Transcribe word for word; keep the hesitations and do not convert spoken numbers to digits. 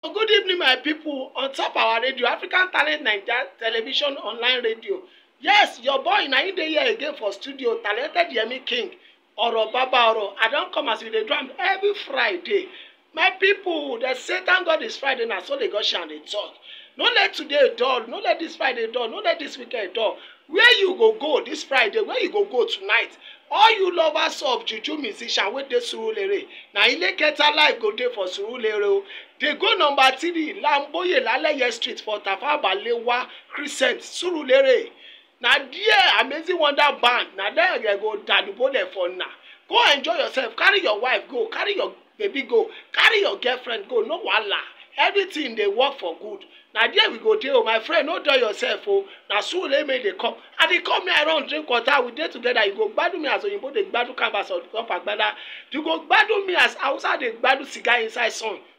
Good evening, my people. On top our radio, African Talent Nigeria Television Online Radio. Yes, your boy na him dey here again for studio, Talented Yemi King. Oro Baba Oro. I don come as we dey drum every Friday. My people, the Satan God is Friday na so they go shine dey talk. No let today dull, no let this Friday dull, no let this weekend dull. Where you go go this Friday, where you go go tonight? All you lovers of juju musician wey dey Surulere, na Ileketa life go dey for Surulere o. Dey go number three Lamboye Laleye Street for Tafa Balewa Crescent, Surulere. Na there Amazing Wonder Band, na there they go dadubole for now. Go enjoy yourself, carry your wife go, carry your baby go, carry your girlfriend go, no wahala. Everything dey work for good. Na there we go dey o, my friend, no dull yourself o. Na Surulere make dey come. I dey come here around drink water, we dey together. You go gbadun me as oyinbo dey gbadun canvas on top agbada. You go gbadun me as Hausa dey gbadun cigar inside sun.